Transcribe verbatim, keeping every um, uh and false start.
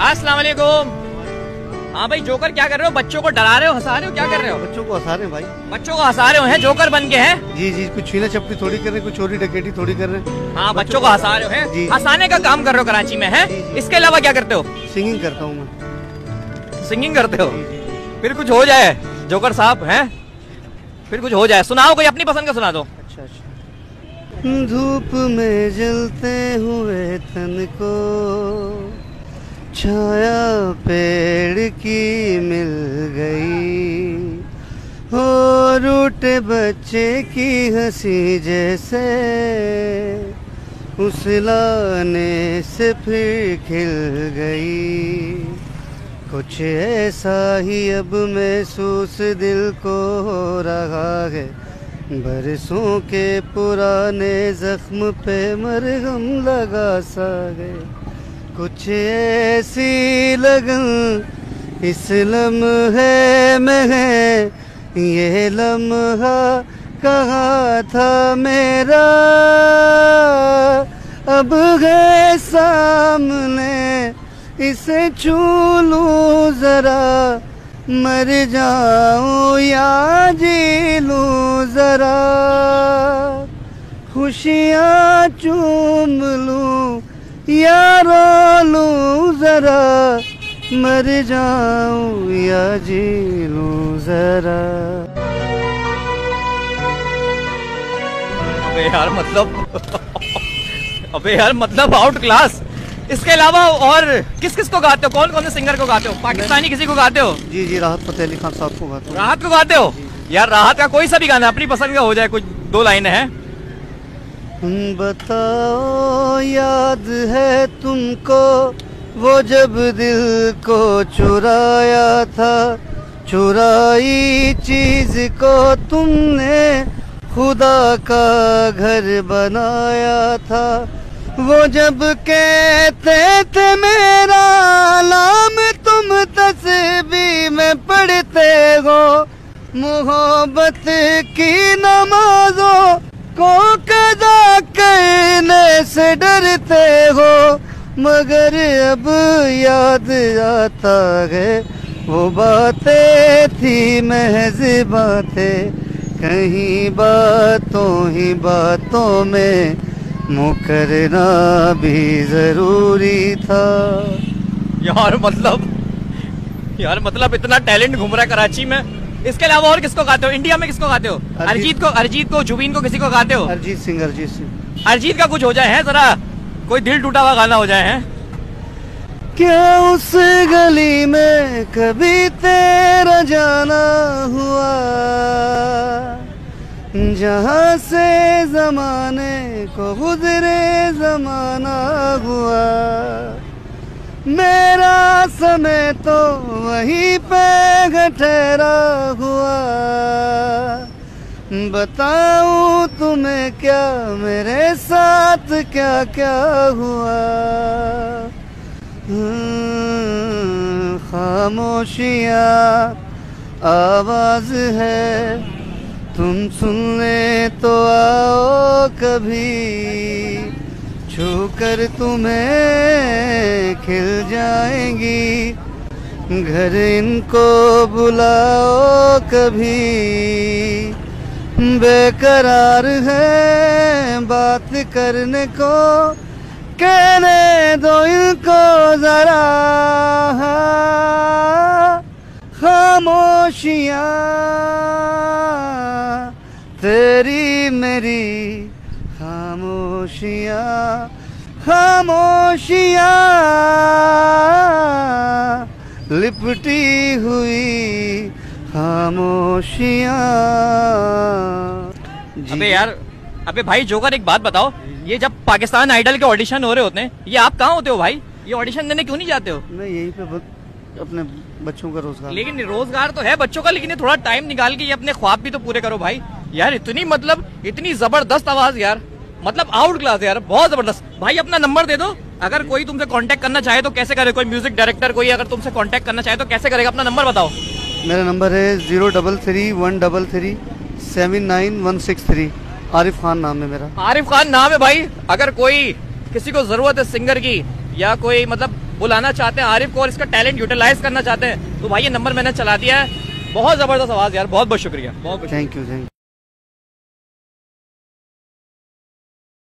अस्सलाम वालेकुम। हाँ भाई, जोकर क्या कर रहे हो? बच्चों को डरा रहे हो, हंसा रहे हो, क्या कर रहे हो? बच्चों को हंसा रहे हैं भाई। बच्चों को हंसा रहे हो हैं, जोकर बन के हैं? जी जी, कुछ छीना चपटी थोड़ी कर रहे हैं, कुछ चोरी डकैती थोड़ी कर रहे हैं। हाँ, बच्चों को हंसा रहे हो हैं, हंसाने का काम कर रहे हो कराची में है। इसके अलावा क्या करते हो? सिंगिंग करता हूँ मैं। सिंगिंग करते हो? फिर कुछ हो जाए जोकर साहब हैं, फिर कुछ हो जाए, सुनाओ कोई अपनी पसंद का सुना दो। अच्छा अच्छा। धूप में जलते हुए तन को छाया पेड़ की मिल गई, हो रूठे बच्चे की हंसी जैसे उस लाने से फिर खिल गई। कुछ ऐसा ही अब महसूस दिल को हो रहा है, बरसों के पुराने जख्म पे मरहम लगा सा गए। कुछ ऐसी लगन इस लम्हे में है, ये लम्हा कहाँ था मेरा, अब है सामने इसे छू लूं जरा, मर जाऊं या जी लूं जरा, खुशियाँ चूम लूं या रो लूं जरा, मर जाऊं या जी लूं जरा। अबे यार मतलब अबे यार मतलब आउट क्लास। इसके अलावा और किस किस को गाते हो? कौन कौन से सिंगर को गाते हो? पाकिस्तानी किसी को गाते हो? जी जी, राहत फतेह अली खान साहब को गाते हो। राहत को गाते हो? यार राहत का कोई सा भी गाना अपनी पसंद का हो जाए, कुछ दो लाइनें हैं। बताओ याद है तुमको वो जब दिल को चुराया था, चुराई चीज को तुमने खुदा का घर बनाया था। वो जब कहते थे मेरा नाम तुम तस्बीह में पढ़ते हो, मोहब्बत की नमाजों को कदा करने से डरते हो, मगर अब याद आता है वो बातें थी महज बातें, कहीं बातों ही बातों में मुकरना भी जरूरी था। यार मतलब यार मतलब इतना टैलेंट घूम रहा है कराची में। इसके अलावा और किसको गाते हो? इंडिया में किसको गाते हो? अरिजीत को, अरिजीत को, जुबीन को, किसी को गाते हो? अरिजीत सिंह, अरिजीत सिंह। अरिजीत का कुछ हो जाए है, जरा कोई दिल टूटा हुआ गाना हो जाए है। क्या उस गली में कभी तेरा जाना हुआ, जहाँ से जमाने को गुजरे जमाना हुआ, मेरा समय तो वहीं पे ठहरा हुआ। बताऊं तुम्हें क्या मेरे साथ क्या क्या हुआ, खामोशियाँ आवाज है, तुम सुनने तो आओ कभी, छू कर तुम्हें खिल जाएंगी, घर इनको बुलाओ कभी, बेकरार है बात करने को, कहने दो इनको जरा, खामोशियाँ तेरी मेरी खामोशियाँ, खामोशियाँ लिपटी हुई खामोशियाँ। अबे यार, अबे भाई जोकर एक बात बताओ, ये जब पाकिस्तान आइडल के ऑडिशन हो रहे होते हैं, ये आप कहाँ होते हो भाई? ये ऑडिशन देने क्यों नहीं जाते हो? मैं यहीं पे अपने बच्चों का रोजगार। लेकिन रोजगार तो है बच्चों का, लेकिन ये थोड़ा टाइम निकाल के ये अपने ख्वाब भी तो पूरे करो भाई। यार इतनी मतलब इतनी जबरदस्त आवाज यार, मतलब आउट क्लास यार, बहुत जबरदस्त। भाई अपना नंबर दे दो, अगर कोई तुमसे कांटेक्ट करना चाहे तो कैसे करे? कोई म्यूजिक डायरेक्टर कोई अगर तुमसे कांटेक्ट करना चाहे तो कैसे करेगा? अपना नंबर बताओ। मेरा नंबर है zero double three one double three seven nine one six three. Arif Khan नाम है मेरा। आरिफ खान नाम है भाई। अगर कोई किसी को जरूरत है सिंगर की, या कोई मतलब बुलाना चाहते हैं आरिफ को और इसका टैलेंट यूटिलाइज करना चाहते हैं तो भाई ये नंबर मैंने चला दिया है। बहुत जबरदस्त आवाज यार, बहुत बहुत शुक्रिया, बहुत बहुत थैंक यू थैंक यू।